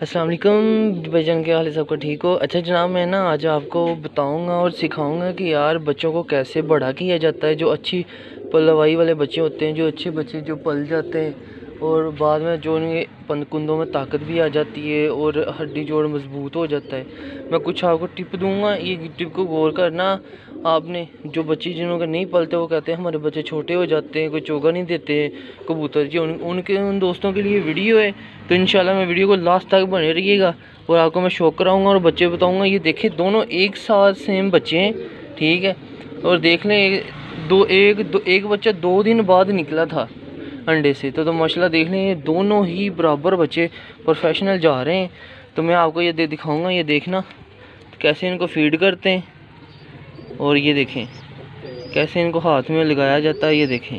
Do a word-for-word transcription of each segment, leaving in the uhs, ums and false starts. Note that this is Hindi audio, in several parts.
अस्सलाम वालेकुम भाईजान, क्या हाल है? सबका ठीक हो? अच्छा जनाब, मैं ना आज आपको बताऊंगा और सिखाऊंगा कि यार बच्चों को कैसे बड़ा किया जाता है। जो अच्छी पलवाई वाले बच्चे होते हैं, जो अच्छे बच्चे जो पल जाते हैं और बाद में जो उनके कुंदों में ताकत भी आ जाती है और हड्डी जोड़ मजबूत हो जाता है। मैं कुछ आपको टिप दूंगा, ये टिप को गौर करना आपने। जो बच्चे जिन्हों के नहीं पलते वो कहते हैं हमारे बच्चे छोटे हो जाते हैं, कोई चोगा नहीं देते कबूतर जी, उन, उनके उन दोस्तों के लिए वीडियो है। तो इंशाल्लाह मैं वीडियो को लास्ट तक बने रहिएगा और आपको मैं शो कराऊंगा और बच्चे बताऊंगा। ये देखें, दोनों एक साथ सेम बच्चे हैं, ठीक है। और देख लें, दो एक दो एक बच्चा दो दिन बाद निकला था अंडे से, तो, तो माशाल्लाह देख लें, ये दोनों ही बराबर बच्चे प्रोफेशनल जा रहे हैं। तो मैं आपको ये दे दिखाऊंगा, ये देखना कैसे इनको फीड करते हैं और ये देखें कैसे इनको हाथ में लगाया जाता है। ये देखें,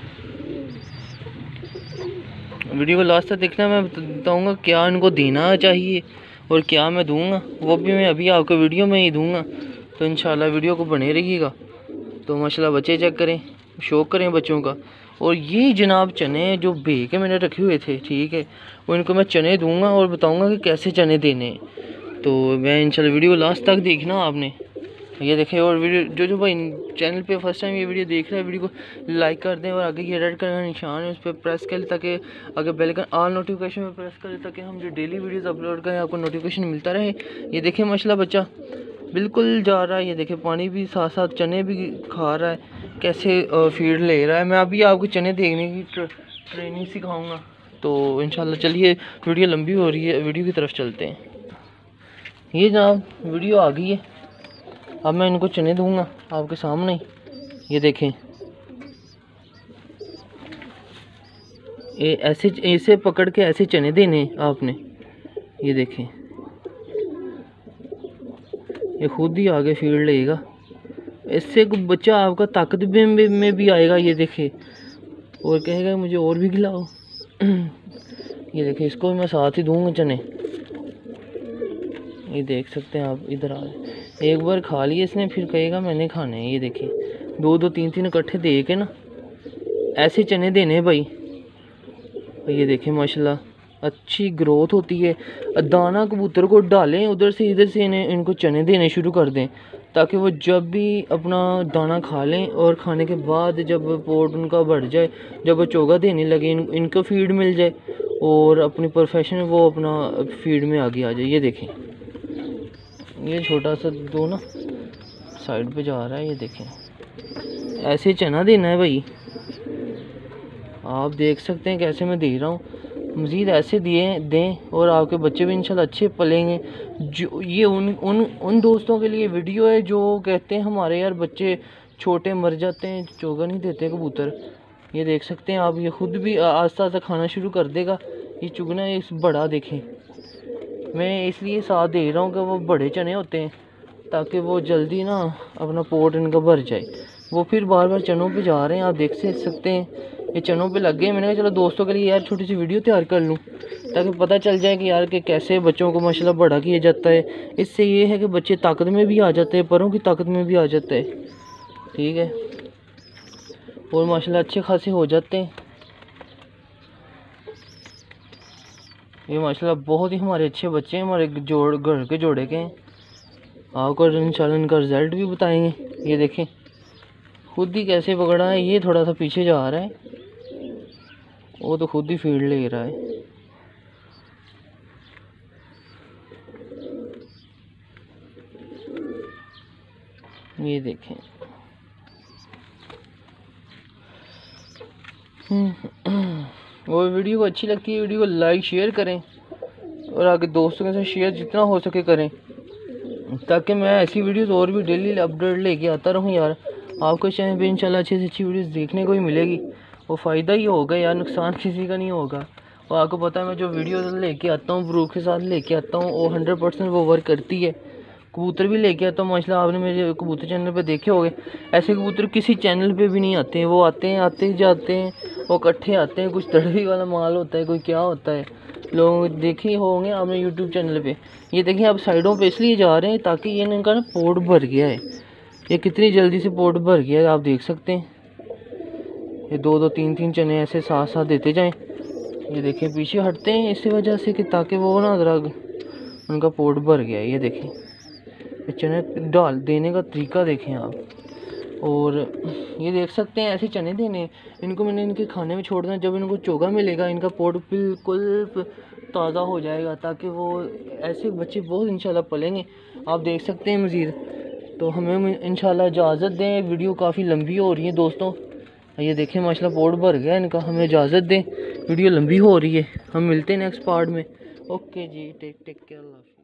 वीडियो को लास्ट तक देखना, मैं बताऊंगा क्या इनको देना चाहिए और क्या मैं दूंगा, वो भी मैं अभी आपको वीडियो में ही दूंगा। तो इंशाल्लाह वीडियो को बने रहिएगा। तो माशाल्लाह बच्चे चेक करें, शौक करें बच्चों का। और ये जनाब चने जो भे के मैंने रखे हुए थे, ठीक है, वो इनको मैं चने दूंगा और बताऊंगा कि कैसे चने देने। तो मैं इंशाल्लाह वीडियो लास्ट तक देखना आपने। ये देखें, और वीडियो जो जो भाई चैनल पे फर्स्ट टाइम ये वीडियो देख रहे हैं, वीडियो को लाइक कर दें और आगे ये रेड कलर का निशान है उस पर प्रेस कर ले, ताकि आगे बेल आइकन ऑल नोटिफिकेशन में प्रेस करें, ताकि हम जो डेली वीडियोस अपलोड करें आपको नोटिफिकेशन मिलता रहे। ये देखें माशाल्लाह बच्चा बिल्कुल जा रहा है। ये देखें पानी भी साथ साथ चने भी खा रहा है, कैसे फीड ले रहा है। मैं अभी आपको चने देखने की ट्र, ट्रेनिंग सिखाऊँगा। तो इंशाल्लाह चलिए, वीडियो लंबी हो रही है, वीडियो की तरफ चलते हैं। ये जनाब वीडियो आ गई है, अब मैं इनको चने दूंगा आपके सामने। ये देखें, ये ऐसे ऐसे पकड़ के ऐसे चने देने आपने। ये देखें, ये खुद ही आगे फील्ड लेगा, इससे बच्चा आपका ताकत में, में भी आएगा। ये देखें, और कहेगा मुझे और भी खिलाओ। ये देखें, इसको मैं साथ ही दूंगा चने। ये देख सकते हैं आप, इधर आ एक बार खा लिए इसने, फिर कहेगा मैंने खाने हैं। ये देखिए, दो दो तीन तीन इकट्ठे दे के ना ऐसे चने देने भाई। ये देखें माशाल्लाह अच्छी ग्रोथ होती है। दाना कबूतर को डालें उधर से इधर से, इन्हें इनको चने देने शुरू कर दें, ताकि वो जब भी अपना दाना खा लें और खाने के बाद जब पोट उनका बढ़ जाए, जब वो चोगा देने लगे, इन, इनको फीड मिल जाए और अपनी प्रोफेशन वो अपना फीड में आगे आ जाए। ये देखें, ये छोटा सा दो ना साइड पे जा रहा है। ये देखें, ऐसे चना देना है भाई। आप देख सकते हैं कैसे मैं दे रहा हूँ, मज़ीद ऐसे दिए दें और आपके बच्चे भी इंशाल्लाह अच्छे पलेंगे। जो ये उन उन उन दोस्तों के लिए वीडियो है जो कहते हैं हमारे यार बच्चे छोटे मर जाते हैं, चोगा नहीं देते कबूतर। ये देख सकते हैं आप, ये खुद भी आस्ता आस्ता खाना शुरू कर देगा। ये चुगना इस बड़ा देखें, मैं इसलिए साथ दे रहा हूँ कि वो बड़े चने होते हैं, ताकि वो जल्दी ना अपना पोट इनका भर जाए। वो फिर बार बार चनों पे जा रहे हैं, आप देख सकते हैं ये चनों पे लग गए। मैंने कहा चलो दोस्तों के लिए यार छोटी सी वीडियो तैयार कर लूँ, ताकि पता चल जाए कि यार कि कैसे बच्चों को माशाल्लाह बड़ा किया जाता है। इससे ये है कि बच्चे ताकत में भी आ जाते हैं, परों की ताकत में भी आ जाता है, ठीक है, और माशाल्लाह अच्छे खासे हो जाते हैं। ये माशाल्लाह बहुत ही हमारे अच्छे बच्चे हैं, हमारे जोड़ घर के जोड़े के हैं। आपको इंशाल्लाह इनका रिज़ल्ट भी बताएंगे। ये देखें खुद ही कैसे पकड़ा है, ये थोड़ा सा पीछे जा रहा है, वो तो खुद ही फील्ड ले रहा है। ये देखें, वो वीडियो को अच्छी लगती है, वीडियो को लाइक शेयर करें और आगे दोस्तों के साथ शेयर जितना हो सके करें, ताकि मैं ऐसी वीडियोस और भी डेली अपडेट लेके आता रहूं। यार आपको चैनल पे इंशाल्लाह अच्छी से अच्छी वीडियोस देखने को ही मिलेगी, वो फ़ायदा ही होगा यार, नुकसान किसी का नहीं होगा। और आपको पता है मैं जो वीडियोस लेके आता हूँ प्रूफ के साथ लेके आता हूँ, वो हंड्रेड परसेंट वो वर्क करती है। कबूतर भी लेके आता हूँ माशाल्लाह, आपने मेरे कबूतर चैनल पे देखे होंगे। ऐसे कबूतर किसी चैनल पे भी नहीं आते हैं, वो आते हैं आते ही जाते हैं, वो इकट्ठे आते हैं। कुछ तड़वी वाला माल होता है, कोई क्या होता है, लोग देखे होंगे आपने यूट्यूब चैनल पे। ये देखिए आप साइडों पे इसलिए जा रहे हैं ताकि ये इनका ना पोट भर गया है। ये कितनी जल्दी से पोट भर गया है आप देख सकते हैं। ये दो दो तीन तीन चने ऐसे साथ साथ देते जाएं ये देखें पीछे हटते हैं इसी वजह से कि ताकि वो ना ज़रा उनका पोट भर गया। ये देखें चने डाल देने का तरीका देखें आप, और ये देख सकते हैं ऐसे चने देने इनको मैंने इनके खाने में छोड़ना। जब इनको चोगा मिलेगा इनका पोट बिल्कुल ताज़ा हो जाएगा, ताकि वो ऐसे बच्चे बहुत इंशाल्लाह पलेंगे। आप देख सकते हैं मज़ीद। तो हमें इंशाल्लाह इजाज़त दें, वीडियो काफ़ी लंबी हो रही है दोस्तों। ये देखें माशाल्लाह पोट भर गया इनका, हमें इजाज़त दें, वीडियो लंबी हो रही है। हम मिलते हैं नेक्स्ट पार्ट में। ओके जी, टेक टेक केयर।